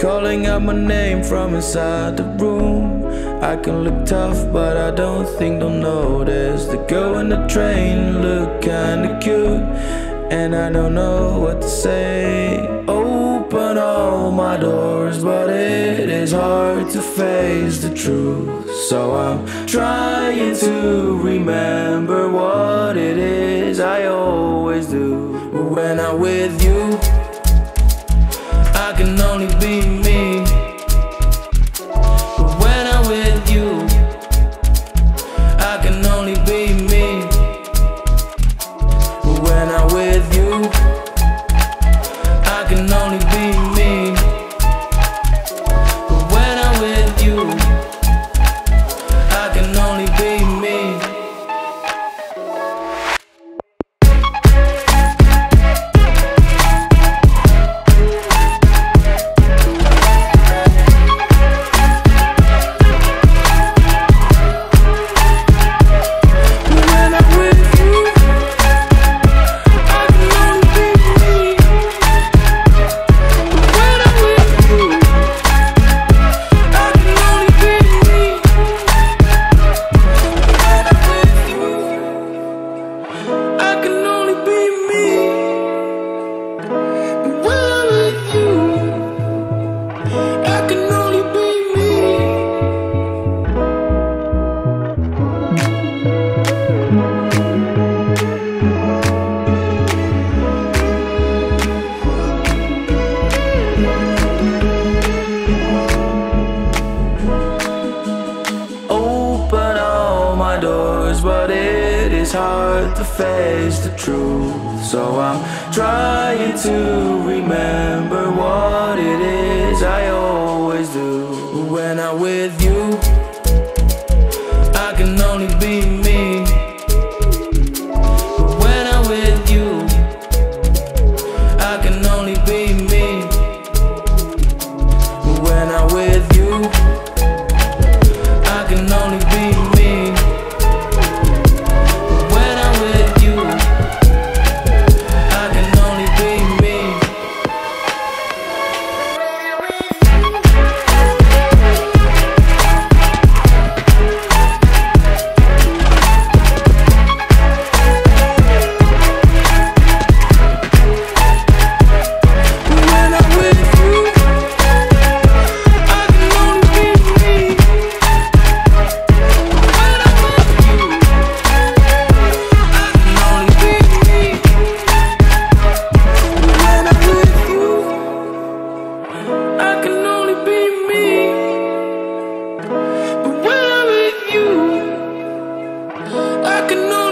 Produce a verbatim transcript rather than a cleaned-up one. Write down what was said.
calling out my name from inside the room. I can look tough, but I don't think they'll notice. The girl in the train look kinda cute, and I don't know what to say. Open all my doors, but it is hard to face the truth. So I'm trying to remember what it is I always do. When I'm with you, I can only be me. But when I'm with you, I can only be me. But when I'm with you, I can only be me. But when I'm with you, I can only be me. Doors, but it is hard to face the truth. So I'm trying to remember what it is I always do. When I'm with you, I can only be me. But when I'm with you, I can only be me. But when I'm with you, I can only be me. I can know